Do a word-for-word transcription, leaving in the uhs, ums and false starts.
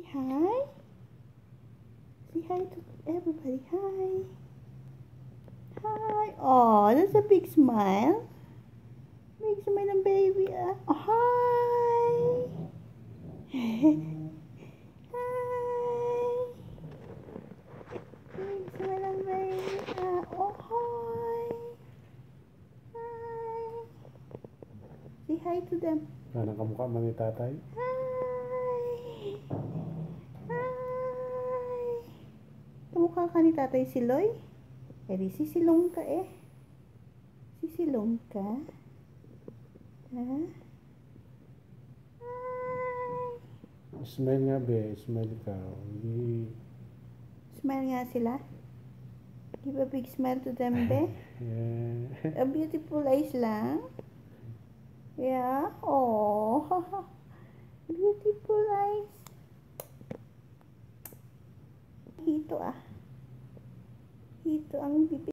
Hi. Say hi to everybody. Hi. Hi. Oh, that's a big smile. Big smile ng baby. Ah. Oh, hi. Hi. Big smile ng baby. Ah. Oh, hi. Hi. Say hi to them. Parang kamukha man ni tatay. Hi. Hi. Kamukha ka ni Tatay Siloy? Eh di sisilong ka eh. Sisilong ka? Ha? Hi. Smile nga be, smile ka. Hindi. Smile nga sila. Give a big smile to them, be. Yeah. A beautiful eyes lang. Yeah. Oh. Beautiful eyes. Hito ah. Hito ang bibig.